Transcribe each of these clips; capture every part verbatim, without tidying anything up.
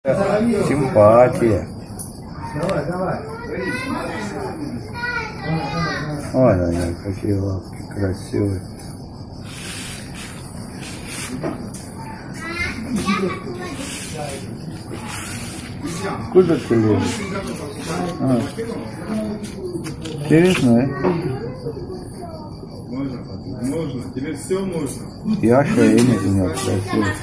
Симпатия. Давай, давай. Ой, ой, ой, какие лапки красивые. Куда ты лезешь? А. Интересно, да? Можно, можно, тебе все можно. Я шея у него красивый.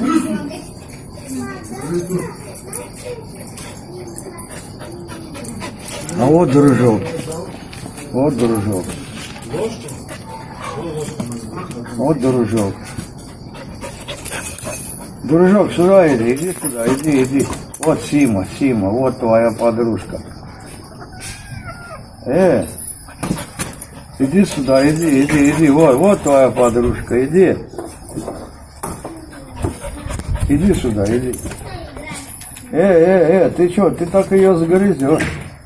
А вот дружок. Вот дружок. Вот дружок. Дружок, сюда иди, иди сюда, иди, иди. Вот Сима, Сима, вот твоя подружка. Э, иди сюда, иди, иди, иди, вот, вот твоя подружка, иди. Иди сюда, иди. Э, э, э, ты что, ты так ее загрызешь?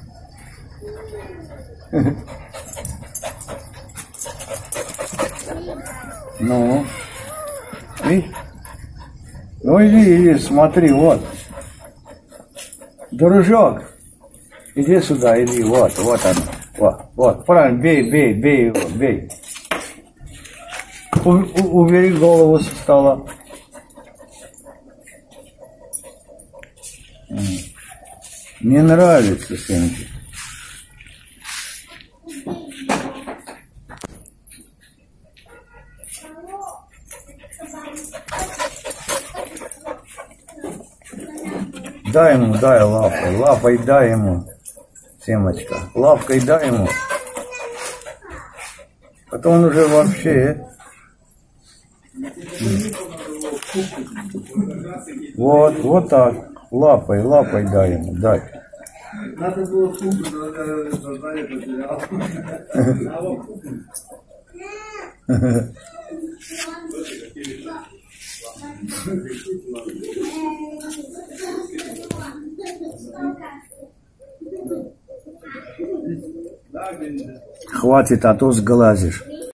Ну, видишь? Ну иди, иди, смотри, вот. Дружок, иди сюда, иди, вот, вот она, вот, вот, правильно, бей, бей, бей его, бей. У, у, убери голову со стола. Не нравится, сынки. Дай ему, дай лапой, лапой дай ему, Семочка, лапкой дай ему. А то он уже вообще. Вот, вот так, лапой, лапой дай ему, дай. Надо было фугу, но за это потерял. Хватит, а то сглазишь.